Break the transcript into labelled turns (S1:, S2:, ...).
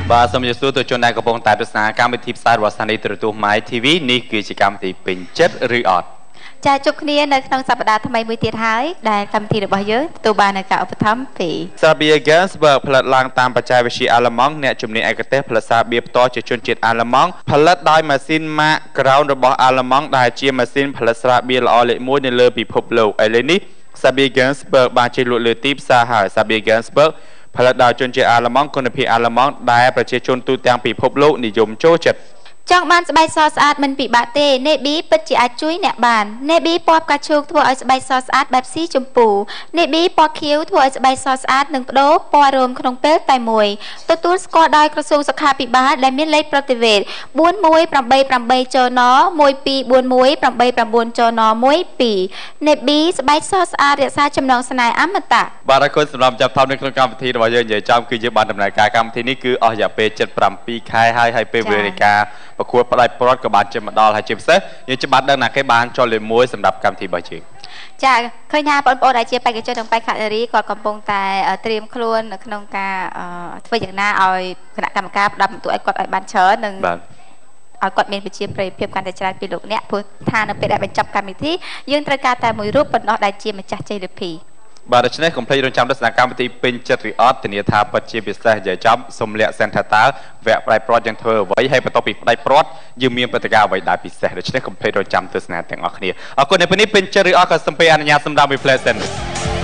S1: បាទសូមជម្រាបសួរទៅជនដែលកំពុងតែទស្សនាកម្មវិធីផ្សាយរបស់ស្ថានីយ៍ទូរទស្សន៍ My TV នេះគឺជាកម្មវិធីពេញចិត្តឬអត់
S2: ចាជួបគ្នានៅក្នុងសប្តាហ៍ថ្មីមួយទៀតហើយដែលកម្មវិធីរបស់យើងទទួលបាននូវការឧបត្ថម្ភពី
S1: Sabia Gensberg ផលិតឡើងតាមបច្ចេកវិទ្យាអាល្លឺម៉ង់អ្នកជំនាញឯកទេសផលិតសាបៀផ្ទាល់ជាជនជាតិអាល្លឺម៉ង់ផលិតដោយម៉ាស៊ីន Mark Crown របស់អាល្លឺម៉ង់ដែលជាម៉ាស៊ីនផលិតស្រាបៀរល្អលេខ1នៅលើពិភពលោកឥឡូវនេះ Sabia Gensberg បានចេញលក់លើទីផ្សារហើយ Sabia Gensberg ផលិតដោយជនជាតិអាល្លឺម៉ង់គុណភាពអាល្លឺម៉ង់ដែលប្រជាជនទូទាំងពិភពលោកនិយមចូលចិត្ត
S2: ចង់បានស្បែកសស្អាតមិនពិបាកទេ Nebi ពិតជាអាចជួយអ្នកបាន Nebi ពណ៌ផ្កាឈូកធ្វើឲ្យស្បែកសស្អាតបែបស៊ីជម្ពូ Nebi ពណ៌ខៀវធ្វើឲ្យស្បែកសស្អាតនិងបដូរពណ៌រោមក្នុងពេលតែមួយទទួលស្គាល់ដោយក្រសួងសុខាភិបាលដែលមានលេខប្រតិវេត 4188 ចន 124189 ចន 12 Nebi ស្បែកសស្អាតរក្សាចំណងស្នេហ៍អមតៈ
S1: បាទអរគុណសម្រាប់ចាប់ថតនៅក្នុងកម្មវិធីរបស់យើងនិយាយចំគឺយើងបានដំណើរការកម្មវិធីនេះគឺអស់រយៈពេល77ខែហើយពេលវេលាការប្រកួតផ្ដាច់ព្រាត់ក៏បានជិតមកដល់ហើយជាពិសេសយើងច្បាស់ដឹងណាគេបានចុះលេខ1សម្រាប់កម្មវិធីរបស់យើង
S2: ចាឃើញថាបងប្អូនដែលជាបេក្ខជននិងបេក្ខនារីគាត់កំពុងតែត្រៀមខ្លួននៅក្នុងការធ្វើយ៉ាងណាឲ្យគណៈកម្មការផ្ដល់បន្ទុកឲ្យគាត់ឲ្យបានច្រើននិងឲ្យគាត់មានប្រជាប្រិយភាពកាន់តែច្រើនពីលោកអ្នកព្រោះថានៅពេលដែលបញ្ចប់កម្មវិធីយើងត្រូវការតែមួយរូបប៉ុណ្ណោះដែលជាម្ចាស់ជ័យលាភី
S1: បាទដូច្នេះកុំភ្លេចរងចាំទស្សនាកម្មវិធីពេញចិត្តឬអត់ធានាថាពិតជាពិសេសនិយាយចំសូមលាក់សិនថាតើវគ្គផ្ដាច់ព្រាត់យើងធ្វើអ្វីហើយបន្ទាប់ពីផ្ដាច់ព្រាត់យើងមានព្រឹត្តិការណ៍អ្វីដែលពិសេសដូច្នេះកុំភ្លេចរងចាំទស្សនាទាំងអស់គ្នាអរគុណនៅពេលនេះពេញចិត្តឬអត់ក៏សូមពេលអនុញ្ញាតសម្រាប់ replay សិន